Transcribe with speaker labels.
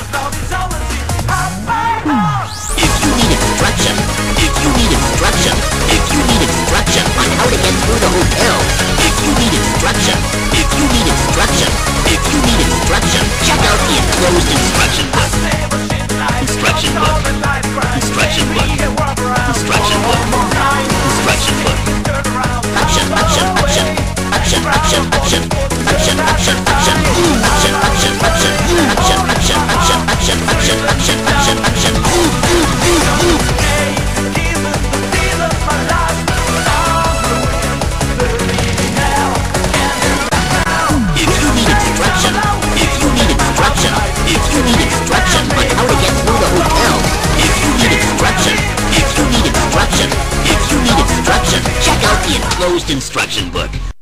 Speaker 1: If you need instruction, if you need instruction, if you need instruction on how to get through the hotel, if you need instruction, if you need instruction, if you need instruction, check out the enclosed instruction book. Instruction book. Instruction book. Instruction book. Instruction book. Action, action, action. Action, action, action. Action, action, action. Action, action, action. Action, action, action. Action, action, action. Action, action. If you need instruction, if you need instruction, if you need instruction on how to get through the hotel, if you need instruction, if you need instruction, if you need instruction, check out the enclosed instruction book.